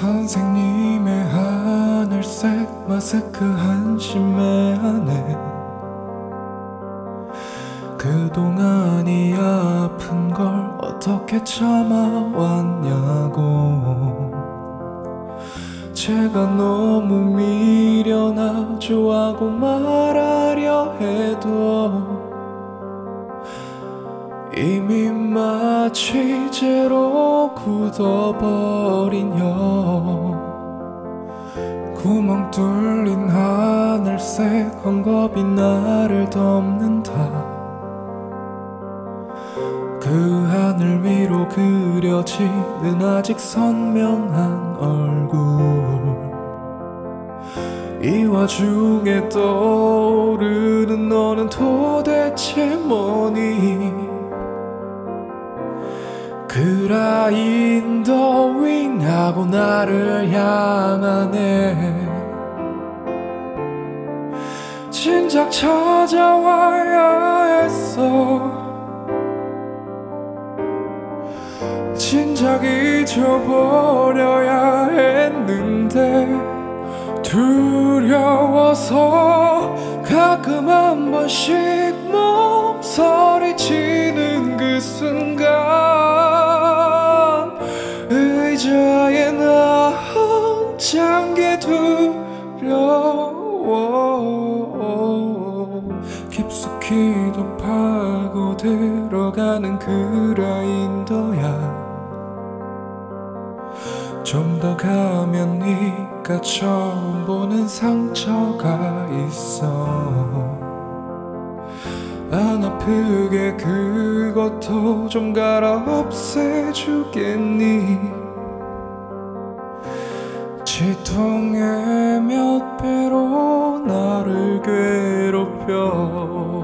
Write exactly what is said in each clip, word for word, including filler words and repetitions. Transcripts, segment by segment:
선생님의 하늘색 마스크 한심해 하네. 그동안이 아픈 걸 어떻게 참아왔냐고. 제가 너무 미련하죠 하고 말하려 해도 이미 마치 재로 굳어버린 혀. 구멍 뚫린 하늘색 헝겊이 나를 덮는다. 그 하늘 위로 그려지는 아직 선명한 얼굴. 이 와중에 떠오르는 너는 도대체 뭐니. 그라인더윙 하고 나를 향하네. 진작 찾아와야 했어. 진작 잊어버려야 했는데 두려워서 가끔 한 번씩 몸서리치는 그 순간 의자에 나 혼자 게 두려워. 깊숙이도 파고 들어가는 그라인더야. 좀 더 가면 네가 처음 보는 상처가 있어. 안 아프게 그것도 좀 갈아 없애주겠니. 치통의 몇 배로 나를 괴롭혀.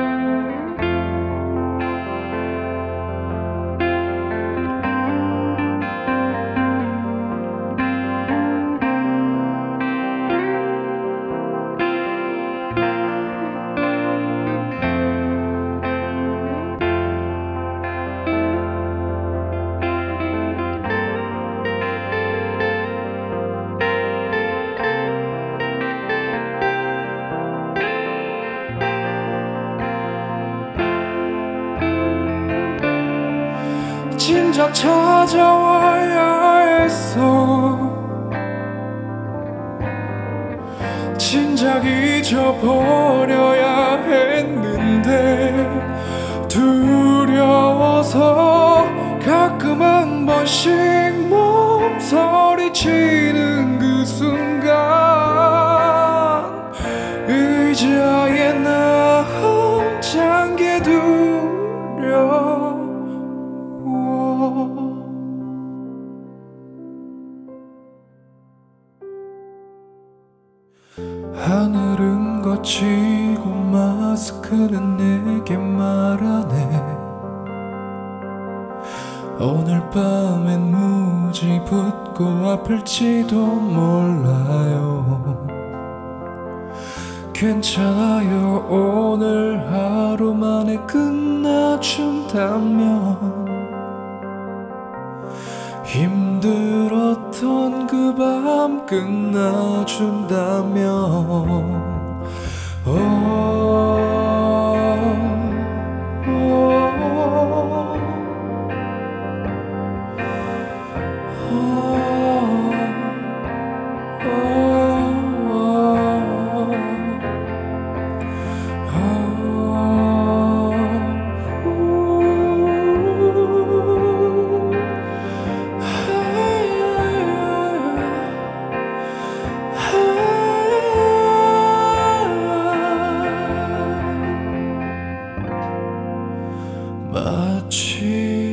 진작 찾아와야 했어. 진작 잊어버려야 했는데 두려워서 가끔 한 번씩 몸서리치는 그 순간 의자에 나 혼자 게 두려워. 하늘은 거치고 마스크는 내게 말하네. 오늘 밤엔 무지 붓고 아플지도 몰라요. 괜찮아요. 오늘 하루 만에 끝나준다면. 힘들었던 그 밤 끝나준다면. 오, 오, 마치